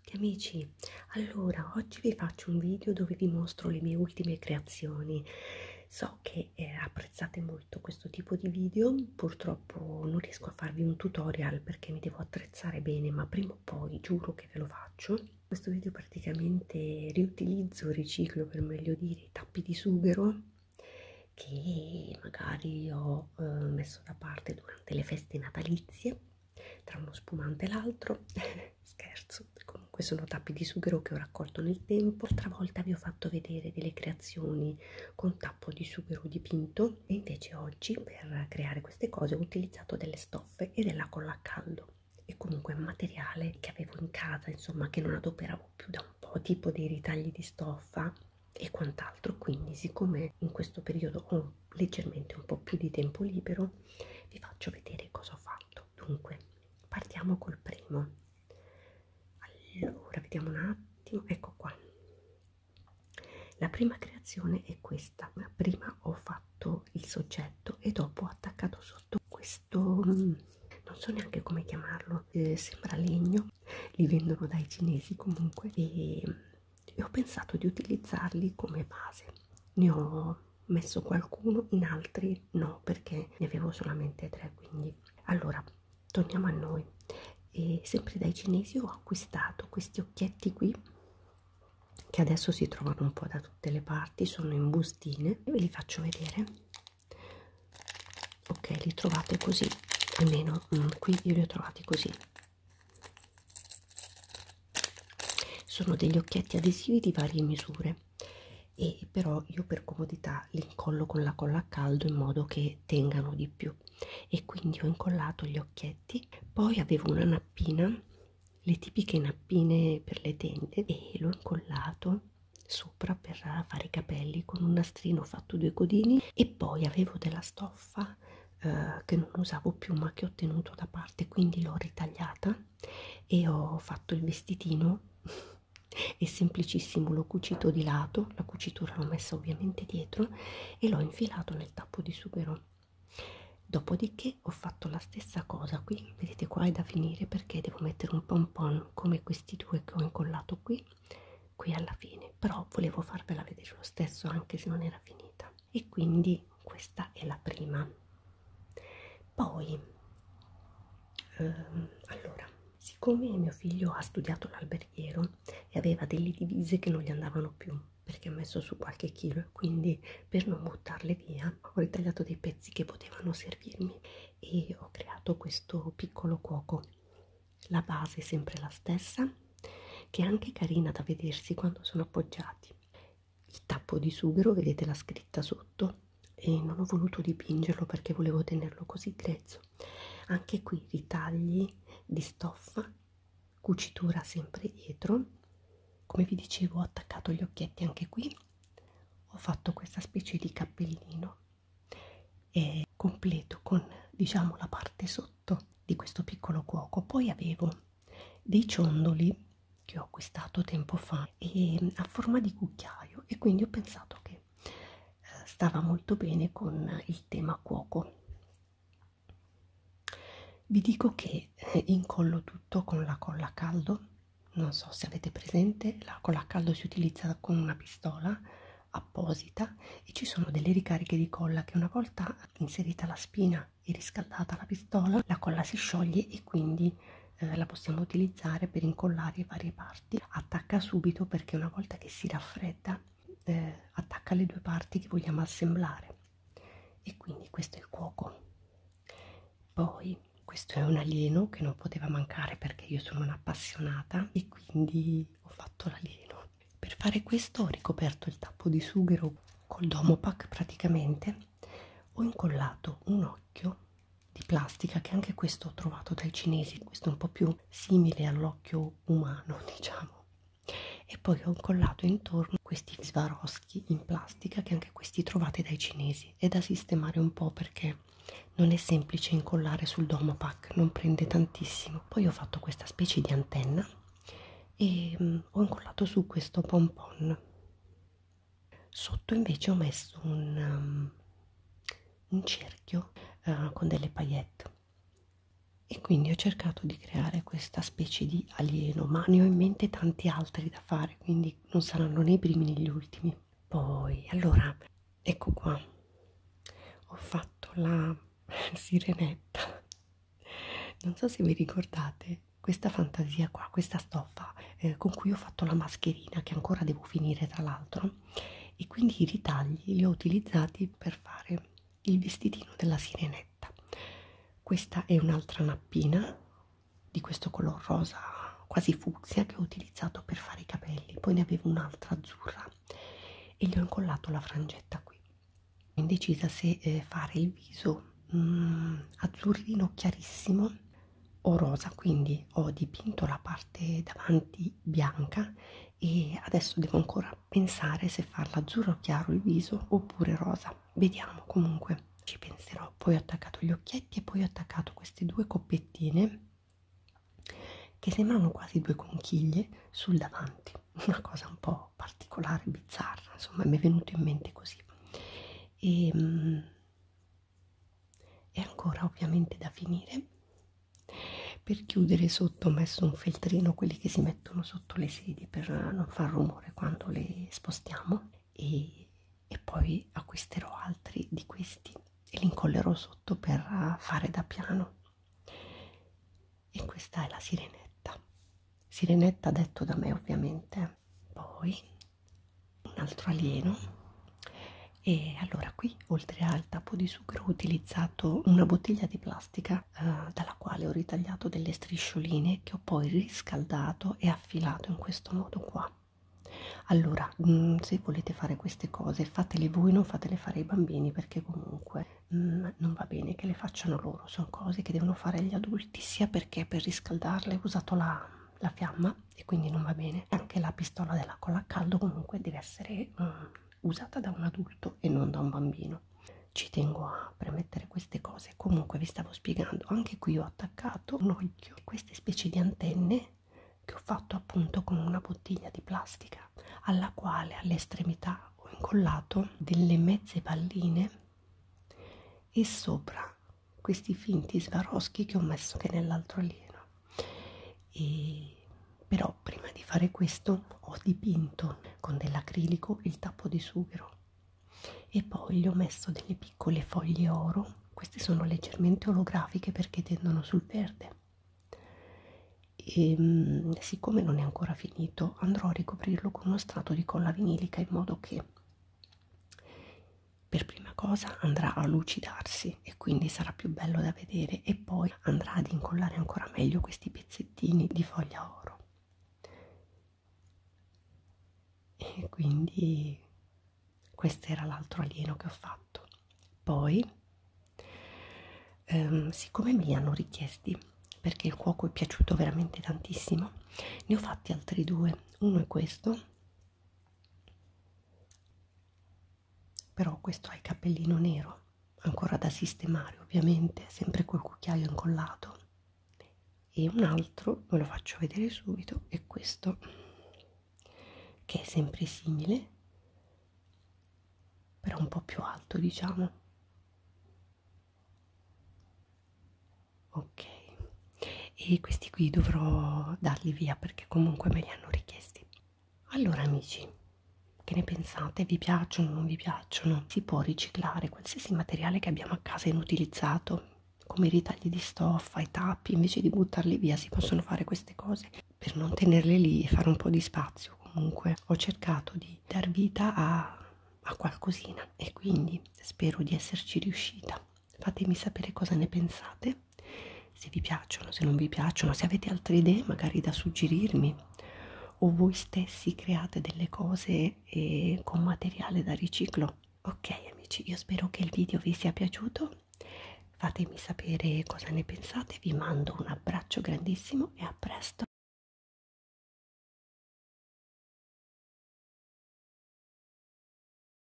Amici, allora oggi vi faccio un video dove vi mostro le mie ultime creazioni. So che apprezzate molto questo tipo di video, purtroppo non riesco a farvi un tutorial perché mi devo attrezzare bene, ma prima o poi giuro che ve lo faccio. Questo video praticamente riutilizzo, riciclo per meglio dire, i tappi di sughero che magari ho messo da parte durante le feste natalizie tra uno spumante e l'altro. Scherzo, comunque sono tappi di sughero che ho raccolto nel tempo. L'altra volta vi ho fatto vedere delle creazioni con tappo di sughero dipinto e invece oggi per creare queste cose ho utilizzato delle stoffe e della colla a caldo e comunque un materiale che avevo in casa, insomma, che non adoperavo più da un po', tipo dei ritagli di stoffa e quant'altro. Quindi siccome in questo periodo ho leggermente un po' più di tempo libero, vi faccio vedere cosa ho fatto. Dunque partiamo col primo. Allora vediamo un attimo, ecco qua. La prima creazione è questa. Prima ho fatto il soggetto e dopo ho attaccato sotto questo, non so neanche come chiamarlo, sembra legno, li vendono dai cinesi comunque, e ho pensato di utilizzarli come base. Ne ho messo qualcuno, in altri no, perché ne avevo solamente 3. Quindi allora torniamo a noi. E sempre dai cinesi ho acquistato questi occhietti qui che adesso si trovano un po' da tutte le parti, sono in bustine e ve li faccio vedere. Ok, li trovate così, almeno qui io li ho trovati così. Sono degli occhietti adesivi di varie misure, e però io per comodità li incollo con la colla a caldo in modo che tengano di più, e quindi ho incollato gli occhietti. Poi avevo una nappina, le tipiche nappine per le tende, e l'ho incollato sopra per fare i capelli con un nastrino, ho fatto 2 codini. E poi avevo della stoffa che non usavo più ma che ho tenuto da parte, quindi l'ho ritagliata e ho fatto il vestitino. È semplicissimo, l'ho cucito di lato, la cucitura l'ho messa ovviamente dietro e l'ho infilato nel tappo di sughero. Dopodiché ho fatto la stessa cosa qui, vedete qua è da finire perché devo mettere un pompon come questi 2 che ho incollato qui alla fine, però volevo farvela vedere lo stesso anche se non era finita. E quindi questa è la prima. Poi allora, siccome mio figlio ha studiato l'alberghiero e aveva delle divise che non gli andavano più perché ha messo su qualche chilo, e quindi per non buttarle via ho ritagliato dei pezzi che potevano servirmi e ho creato questo piccolo cuoco. La base è sempre la stessa, che è anche carina da vedersi quando sono appoggiati. Il tappo di sughero, vedete la scritta sotto, e non ho voluto dipingerlo perché volevo tenerlo così grezzo. Anche qui ritagli di stoffa, cucitura sempre dietro. Come vi dicevo, ho attaccato gli occhietti anche qui, ho fatto questa specie di cappellino e completo con, diciamo, la parte sotto di questo piccolo cuoco. Poi avevo dei ciondoli che ho acquistato tempo fa e a forma di cucchiaio, e quindi ho pensato che stava molto bene con il tema cuoco. Vi dico che incollo tutto con la colla a caldo. Non so se avete presente, la colla a caldo si utilizza con una pistola apposita e ci sono delle ricariche di colla che una volta inserita la spina e riscaldata la pistola, la colla si scioglie e quindi la possiamo utilizzare per incollare varie parti. Attacca subito perché una volta che si raffredda attacca le 2 parti che vogliamo assemblare, e quindi questo è il cuoco. Poi questo è un alieno che non poteva mancare perché io sono un'appassionata e quindi ho fatto l'alieno. Per fare questo ho ricoperto il tappo di sughero col Domopac praticamente, ho incollato un occhio di plastica che anche questo ho trovato dai cinesi, questo è un po' più simile all'occhio umano, diciamo, e poi ho incollato intorno questi Swarovski in plastica che anche questi trovate dai cinesi. È da sistemare un po' perché non è semplice incollare sul Domopac, non prende tantissimo. Poi ho fatto questa specie di antenna e ho incollato su questo pompon. Sotto invece ho messo un cerchio con delle paillette. E quindi ho cercato di creare questa specie di alieno, ma ne ho in mente tanti altri da fare, quindi non saranno né i primi né gli ultimi. Poi, allora, ecco qua, ho fatto la sirenetta. Non so se vi ricordate questa fantasia qua, questa stoffa con cui ho fatto la mascherina, che ancora devo finire tra l'altro, e quindi i ritagli li ho utilizzati per fare il vestitino della sirenetta. Questa è un'altra nappina di questo color rosa quasi fucsia che ho utilizzato per fare i capelli, poi ne avevo un'altra azzurra e gli ho incollato la frangetta qui. Indecisa se fare il viso azzurrino chiarissimo o rosa, quindi ho dipinto la parte davanti bianca e adesso devo ancora pensare se farla azzurro chiaro il viso oppure rosa. Vediamo, comunque ci penserò. Poi ho attaccato gli occhietti e poi ho attaccato queste due coppettine che sembrano quasi due conchiglie sul davanti, una cosa un po' particolare, bizzarra, insomma mi è venuto in mente così. E ancora ovviamente da finire. Per chiudere sotto ho messo un feltrino, quelli che si mettono sotto le sedie per non far rumore quando le spostiamo, e poi acquisterò altri di questi e li incollerò sotto per fare da piano. E questa è la sirenetta, sirenetta detto da me ovviamente. Poi un altro alieno. E allora qui, oltre al tappo di sughero, ho utilizzato una bottiglia di plastica dalla quale ho ritagliato delle striscioline che ho poi riscaldato e affilato in questo modo qua. Allora, se volete fare queste cose, fatele voi, non fatele fare ai bambini, perché comunque non va bene che le facciano loro, sono cose che devono fare gli adulti, sia perché per riscaldarle ho usato la fiamma e quindi non va bene. Anche la pistola della colla a caldo comunque deve essere usata da un adulto e non da un bambino. Ci tengo a premettere queste cose. Comunque vi stavo spiegando, anche qui ho attaccato un occhio e queste specie di antenne che ho fatto appunto con una bottiglia di plastica, alla quale all'estremità ho incollato delle mezze palline e sopra questi finti Swarovski che ho messo anche nell'altro alieno. E però prima di fare questo ho dipinto con dell'acrilico il tappo di sughero e poi gli ho messo delle piccole foglie oro. Queste sono leggermente olografiche perché tendono sul verde. E siccome non è ancora finito andrò a ricoprirlo con uno strato di colla vinilica in modo che per prima cosa andrà a lucidarsi e quindi sarà più bello da vedere, e poi andrà ad incollare ancora meglio questi pezzettini di foglia oro. E quindi questo era l'altro alieno che ho fatto. Poi siccome me li hanno richiesti perché il cuoco è piaciuto veramente tantissimo, ne ho fatti altri due. Uno è questo, però questo ha il cappellino nero, ancora da sistemare ovviamente, sempre col cucchiaio incollato, e un altro ve lo faccio vedere subito, è questo che è sempre simile però un po' più alto, diciamo. Ok, e questi qui dovrò darli via perché comunque me li hanno richiesti. Allora amici, che ne pensate? Vi piacciono o non vi piacciono? Si può riciclare qualsiasi materiale che abbiamo a casa inutilizzato, come i ritagli di stoffa, i tappi, invece di buttarli via si possono fare queste cose per non tenerle lì e fare un po' di spazio. Comunque ho cercato di dar vita a qualcosina e quindi spero di esserci riuscita. Fatemi sapere cosa ne pensate, se vi piacciono, se non vi piacciono, se avete altre idee magari da suggerirmi, o voi stessi create delle cose con materiale da riciclo. Ok amici, io spero che il video vi sia piaciuto, fatemi sapere cosa ne pensate, vi mando un abbraccio grandissimo e a presto.